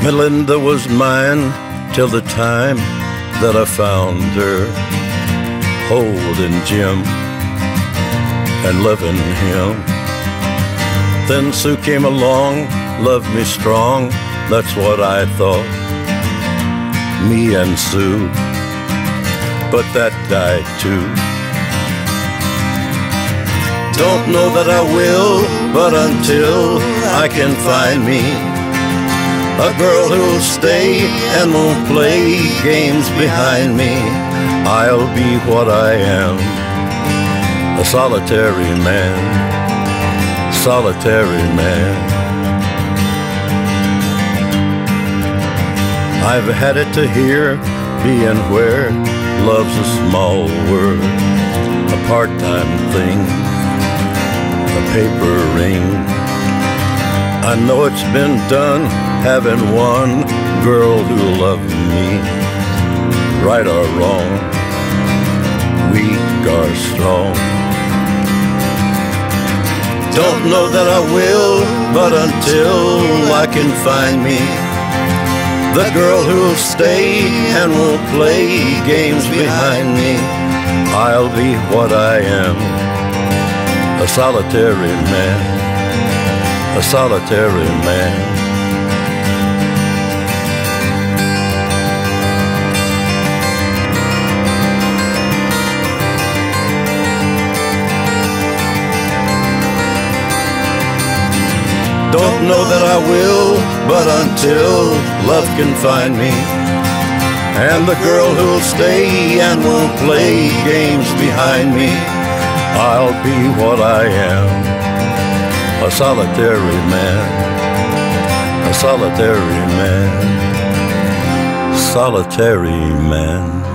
Melinda was mine till the time that I found her, holding Jim and loving him. Then Sue came along, loved me strong, that's what I thought, me and Sue, but that died too. Don't know that I will, but until I can find me a girl who'll stay and won't play games behind me, I'll be what I am, a solitary man, solitary man. I've had it to hear, being where love's a small word, a part-time thing, a paper ring. I know it's been done, having one girl who loved me, right or wrong, weak or strong. Don't know that I will, but until I can find me the girl who'll stay and won't play games behind me, I'll be what I am, a solitary man, a solitary man. Don't know that I will, but until love can find me, and the girl who'll stay and won't play games behind me, I'll be what I am, a solitary man, a solitary man, solitary man.